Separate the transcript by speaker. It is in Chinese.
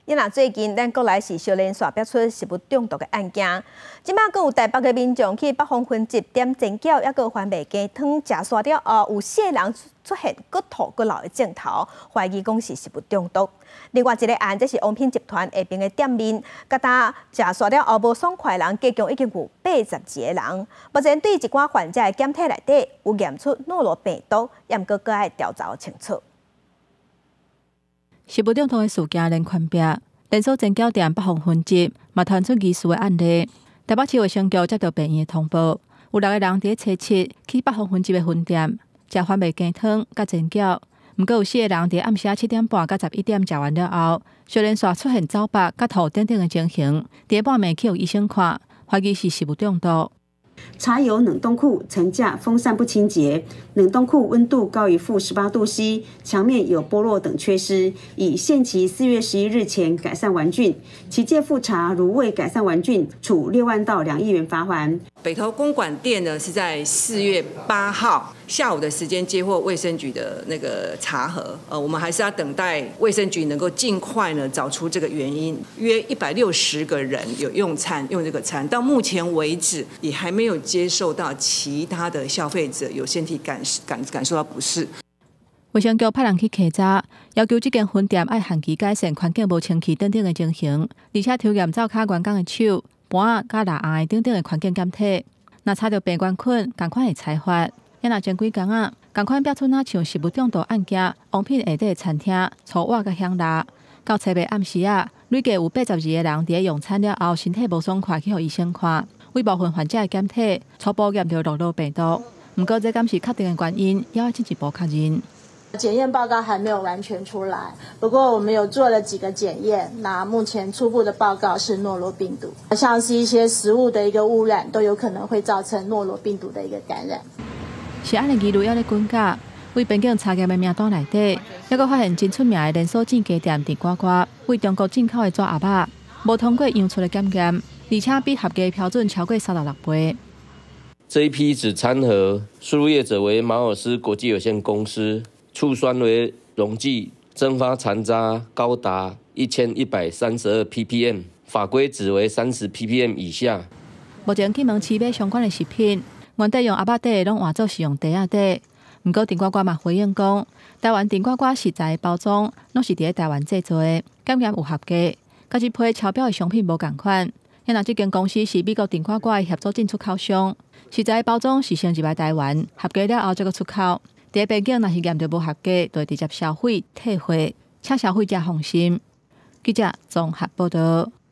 Speaker 1: 因若最近咱国内是小连续爆出食物中毒的案件，即摆更有台北的民众去北方分集点煎饺，抑个番麦鸡汤食煞了后，有4个人出现骨吐骨流的症头，怀疑讲是食物中毒。另外一个案，这是王品集团下边的店面，甲他食煞了后无爽快的人，加共已经有82个人。目前对一寡患者的检体内底有验出诺罗病毒，也毋过搁爱调查清楚。
Speaker 2: 食物中毒的事件连环壁，连锁煎饺店北方分集嘛传出疑似的案例。台北市卫生局接到病院的通报，有6个人伫初7去北方分集的分店食番麦鸡汤甲煎饺，毋过有4个人伫暗时7点半到11点食完了后，小连续出现走白、甲吐等等的情形，伫半暝去互医生看，怀疑是食物中毒。
Speaker 3: 查有冷冻库层架风扇不清洁，冷冻库温度高于-18度C，墙面有剥落等缺失，已限期4月11日前改善完竣。其届复查，如未改善完竣，处6万到2亿元罚锾。
Speaker 4: 北投公馆店呢是在4月8号下午的时间接获卫生局的那个查核，我们还是要等待卫生局能够尽快呢找出这个原因。约160个人有用这个餐，到目前为止也还没有接受到其他的消费者有身体感受到不适。
Speaker 2: 卫生局派人去稽查，要求这间分店要限期改善环境无清气等等的情形，而且抽验灶骹员工的手、盘甲蜡颔等等的环境检体。若查到病原菌，同款会裁罚。也若前几工仔，同款标出像食物中毒案件，王品下底的餐厅粗瓦甲香辣。到初暝暗时累计有82个人伫用餐了后身体无爽快去互医生看。为部分患者的检体初步验到诺罗病毒，不过这敢是确定的原因，也要进一步确认。
Speaker 5: 检验报告还没有完全出来，不过我们有做了几个检验，那目前初步的报告是诺罗病毒，像是一些食物的一个污染，都有可能会造成诺罗病毒的一个感染。
Speaker 2: 是安尼，疑虑还咧滚价，为边境查验的名单内底，还阁发现真出名的连锁煎鸡店甜瓜瓜，为中国进口的纸鸭肉，无通过样出的检验，而且比合格标准超过36倍。
Speaker 6: 这一批子餐盒输入业者为马尔斯国际有限公司。醋酸为溶剂，蒸发残渣高达1132 ppm， 法规值为30 ppm 以下。
Speaker 2: 目前去问市买相关的食品，原底用鸭肉底拢换做是用茶仔底。不过甜瓜瓜嘛回应讲，台湾甜瓜瓜食材的包装拢是伫台湾制作的，检验有合格，甲一批超标的商品无共款。因若这间公司是美国甜瓜瓜的合作进出口商，食材的包装是先入来台湾，合格了后再个出口。伫边境若是验到无合格，就会直接销毁退货，请消费者放心。记者综合报道。